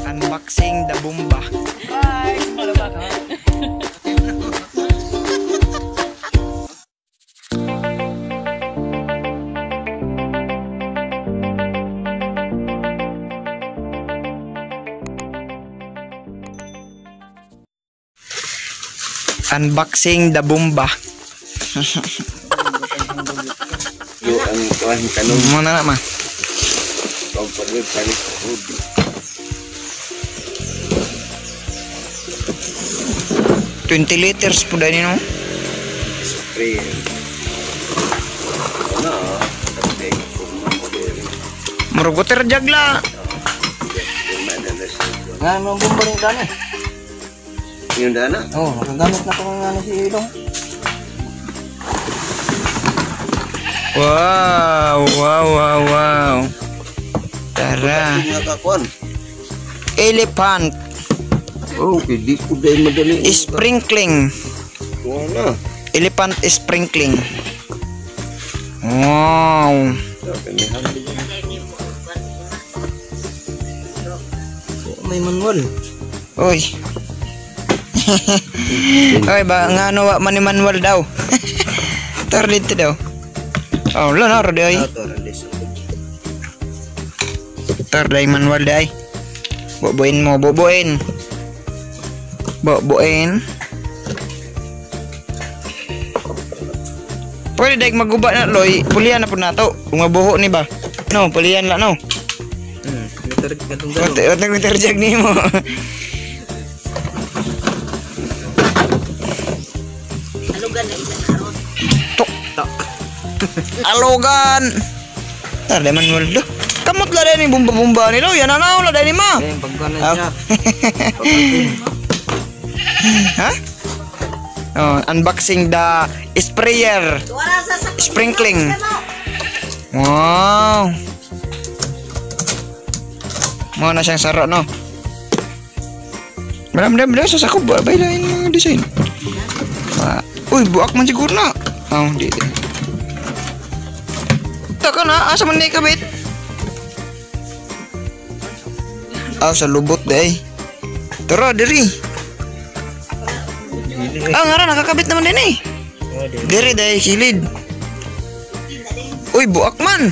Unboxing the bomba. Bye. Malabat ha. Unboxing the bomba. Yung ang kuhan tanong Mana nak mah? kau perlu cari food. 20 liters po dahil no? Spray. Ano? Tapi kumamodel. Murugo terjag lah. Nga mo bomba rin dana. Yung dana? Oh, nagagamit na ko nga si Ilong. Wow, wow, wow, wow. Tara. Nakakuan. Elephant Oh, hindi ko dahil madali. sprinkling. Wala. Elephant sprinkling. Wow. May manual. Oy. Oy, ba nga ano wa man ni manual daw. Tar dito daw. Oh, lo na ro day. Tar day manual day. Boboin mo, boboin. Boboin. Pwede day maguba na loy. Pulian na po nato. Kung mabuho ni ba? No, pulian la no. Wala terjag ni mo. Alogan. Tar day manual do. Kamot la day ni bumba-bumba ni lo. Yan na la day ni ma. Eh, pagkuhan na siya. Ha? Oh, unboxing the sprayer. Sprinkling. Wow. Mau na siyang saro no. Beram sa sako baylain mga design. Uy, buak man siguro na. Oh, di. Taka na asa man ni kabit. Sa lubot day. Tara diri. Ngara nakakabit naman din eh. Diri day kilid. Uy, buak man.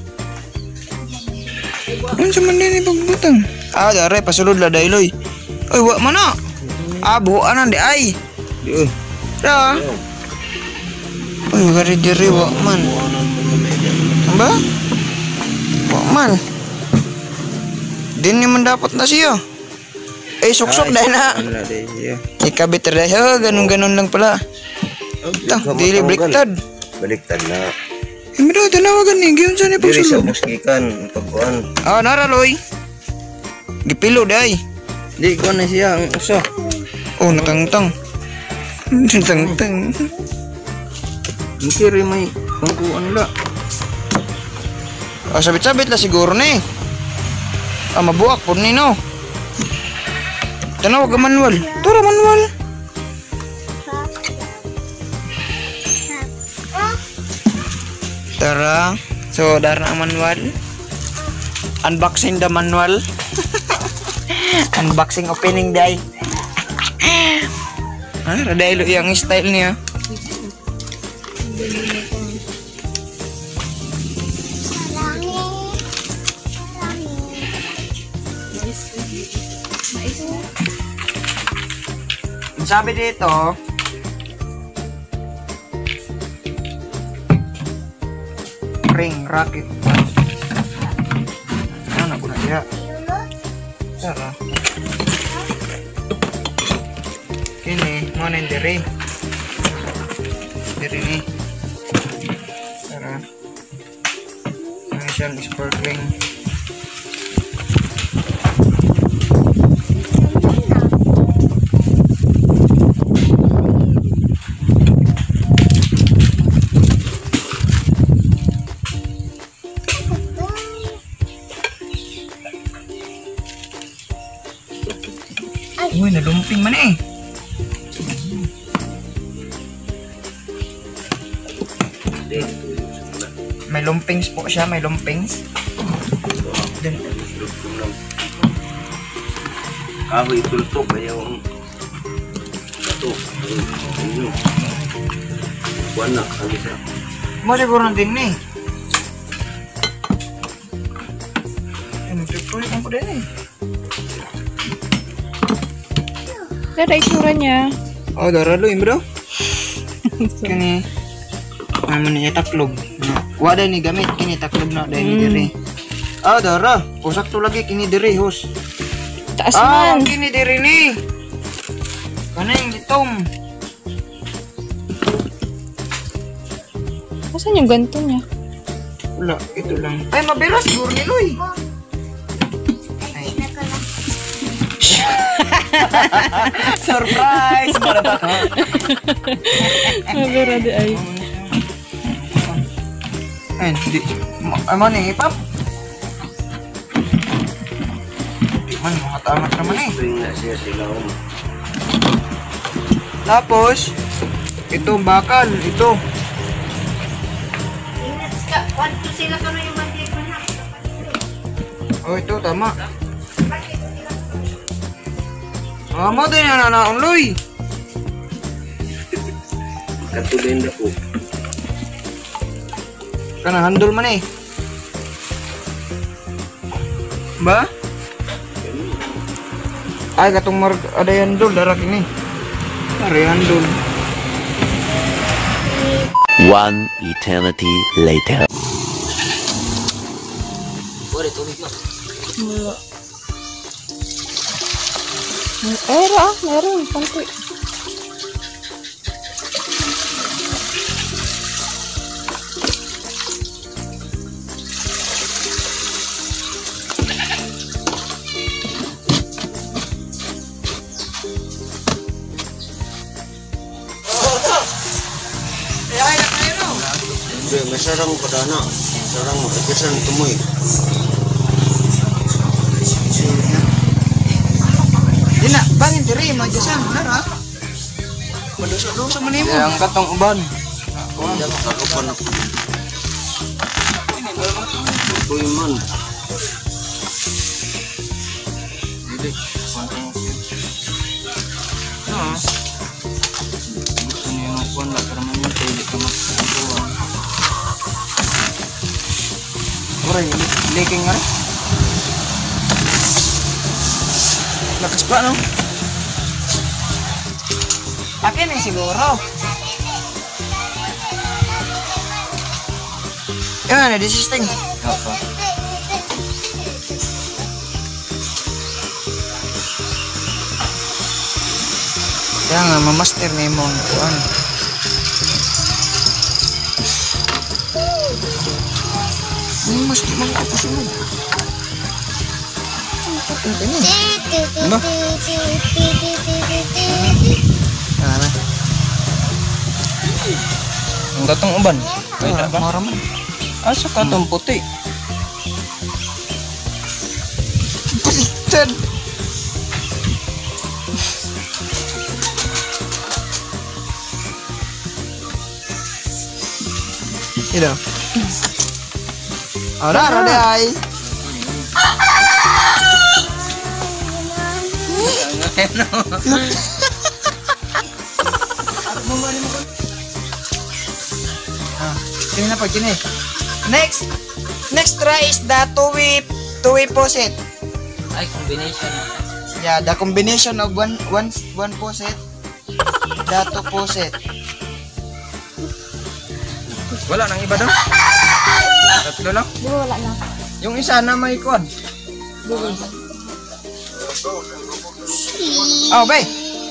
Ano sa man din pagbutang? Dare pasulod la day loy. Uy, wa man na. Buuan na di ay. Di Da. Uy, gari diri wa man. Amba? Wa man. Din ni mendapat na siya. Sok-sok dahil na. Ikabit rin. Ganun-ganun lang pala. Ito, dili baliktad. Baliktad na. Mira, tanawagan ni. Giyon sa ni Diri sa pagsulod. musgikan. Pagkuhan. Naraloy. Gipilo dahi. Di ko na siya ang uso. Oh, natangtang. Natangtang. Mikiri may pangkuan la. Sabit-sabit lah siguro ni. Mabuak po ni no. Tanawag ka manual. Tara manual. Tara. So, dara ang manual. Unboxing the manual. Unboxing opening day. Radai lo yang style niya. Sabi dito, ring rocket. Ano ko na siya? Tara. Kini, mo na diri. Diri ni. Tara. Ano siyang sparkling. Uy, nalumping man eh. May lumpings po siya, may lumpings. Dun. Kahoy tultok ayaw ang ito. Ano? Buwan na, kami sa. Mo siguro din ni. Ano tuloy ang kuda ni? Dada itsura niya. Oh, daralo bro. Kani amo ni taklog. Wada ni gamit kini taklog na dai ni diri. Ah, dara. Usak to lagi kini diri hos. Taas Ah, man. kini diri ni. Kanang gitom. Asan yung ganto niya? Wala, ito lang. Ay, mabela siguro ni Loy. Ay. Surprise! Mabera di ay. Ay, di. Ano ni ipap? Di man, makatangat naman eh. Spring na siya sila. Tapos, ito bakal, ito. Oh, ito, tama. Mo din yan, nanaon, Loy. Katulin na po. Kana handle man eh. Ba? Ay, katong ada handle, darak ini. Ada handle. One eternity later. Meron. Konti. Hindi, may sarang padana. Sarang ikisan tumoy. Di na, bangin diri, magjasan, nara. Maduso-duso man imo. Yang katong uban. Hindi, kalupan ako. Tuloy man. Hindi. Gusto niya yung uban lang. Pero man yun, hindi ka magkakuha. Oray, leking nga rin. Lakas pa, no? Akin eh, siguro. Yan, desisting. Apa? Kaya nga, mamaster na yung mga kuhan. Mas di man ako sunod. Ano? Ano? Ang katong uban. Kaya ba? Maraman. Asa katong puti? Baliktad. Ito. Ora, ay. Sino na pag Next try is the two-way faucet. Ay, combination. Yeah, the combination of one faucet, the two faucet. Wala nang iba daw. Tatlo lang. Di ba wala na? Yung isa na may kwan. Oh, bay.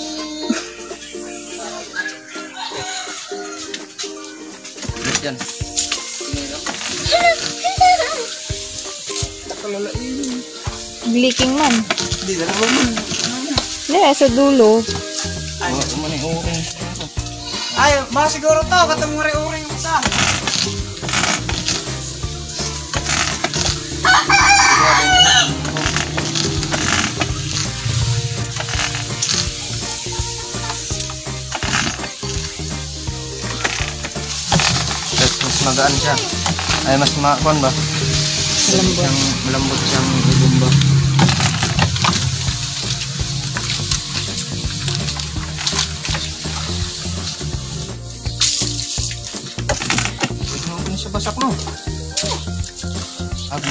Yan. Leaking man. Di dalawa man. Hindi, sa dulo. Umani uring. Ay, baka siguro to, katong uri-uring isa. Mas magaan siya. Ay, mas makon ba? Malambot. Malambot siyang ibumba.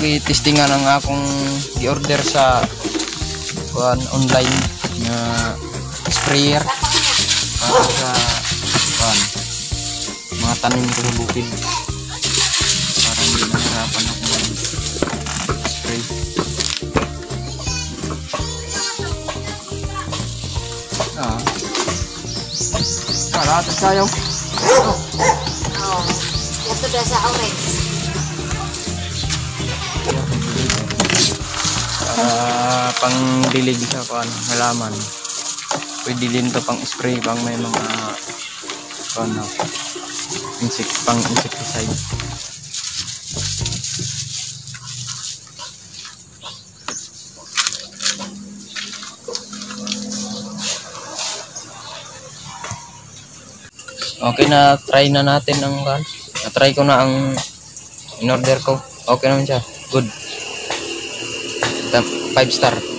testingan ang akong i-order sa online na sprayer para sa mga tanim ko sa bukid para hindi nahirapan ako mag-spray. Lahat sayaw. Ito dah sa orange. Pang dilig sa halaman. Pwede din to pang spray pang may mga insecticide. Okay na, try na natin ang na-try ko na ang in-order ko. Okay naman siya. Good. 5 star.